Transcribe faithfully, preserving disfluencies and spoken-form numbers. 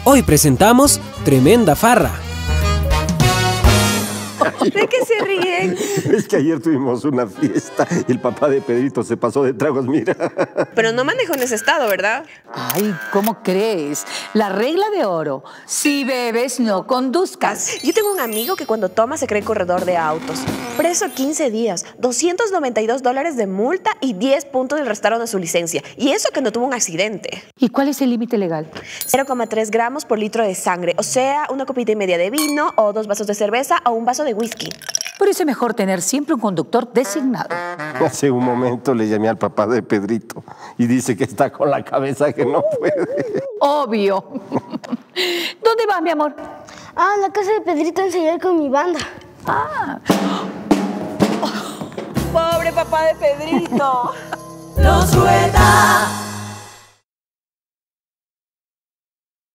Hoy presentamos Tremenda Farra. ¿De qué se ríen? Es que ayer tuvimos una fiesta y el papá de Pedrito se pasó de tragos, mira. Pero no manejo en ese estado, ¿verdad? Ay, ¿cómo crees? La regla de oro. Si bebes, no conduzcas. Yo tengo un amigo que cuando toma se cree corredor de autos. Preso quince días, doscientos noventa y dos dólares de multa y diez puntos del restaron de su licencia. Y eso que no tuvo un accidente. ¿Y cuál es el límite legal? cero coma tres gramos por litro de sangre. O sea, una copita y media de vino o dos vasos de cerveza o un vaso de whisky. Por eso es mejor tener siempre un conductor designado. Hace un momento le llamé al papá de Pedrito y dice que está con la cabeza que no puede. Obvio. ¿Dónde vas, mi amor? Ah, a la casa de Pedrito a ensayar con mi banda. Ah. ¡Pobre papá de Pedrito! ¡No suelta!